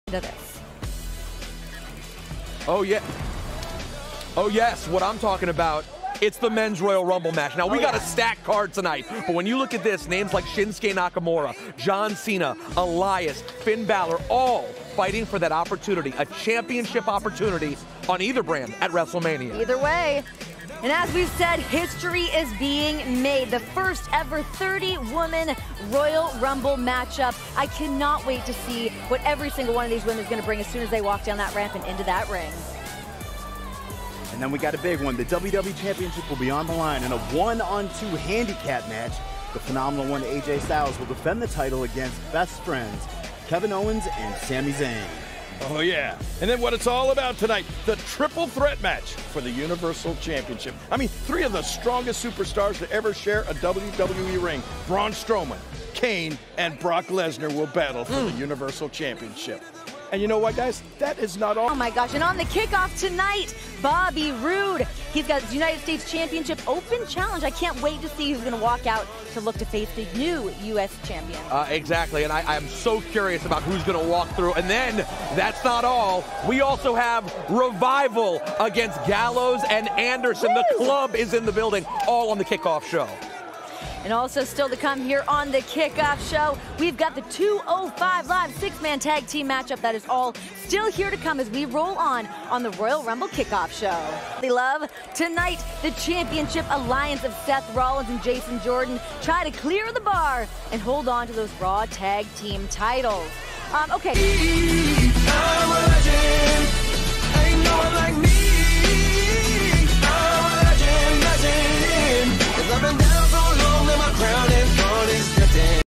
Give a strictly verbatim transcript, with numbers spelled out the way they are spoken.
To this. Oh, yeah. Oh, yes, what I'm talking about. It's the men's Royal Rumble match. Now, we oh, got yeah. a stacked card tonight, but when you look at this, names like Shinsuke Nakamura, John Cena, Elias, Finn Balor, all fighting for that opportunity, a championship opportunity on either brand at WrestleMania. Either way. And as we've said, history is being made. The first ever thirty woman Royal Rumble matchup. I cannot wait to see what every single one of these women is going to bring as soon as they walk down that ramp and into that ring. And then we got a big one. The W W E Championship will be on the line in a one-on-two handicap match. The phenomenal one, A J Styles, will defend the title against best friends Kevin Owens and Sami Zayn. Oh, yeah. And then what it's all about tonight, the triple threat match for the Universal Championship. I mean, three of the strongest superstars to ever share a W W E ring. Braun Strowman, Kane, and Brock Lesnar will battle for mm. the Universal Championship. And you know what, guys? That is not all. Oh, my gosh. And on the kickoff tonight, Bobby Roode. He's got his United States Championship Open Challenge. I can't wait to see who's going to walk out to look to face the new U S champion. Uh, exactly. And I, I'm so curious about who's going to walk through. And then, that's not all. We also have Revival against Gallows and Anderson. Woo! The club is in the building, all on the kickoff show. And also still to come here on the kickoff show, we've got the two oh five Live six-man tag team matchup. That is all still here to come as we roll on on the Royal Rumble kickoff show. They love tonight the championship alliance of Seth Rollins and Jason Jordan try to clear the bar and hold on to those Raw tag team titles. Um, okay.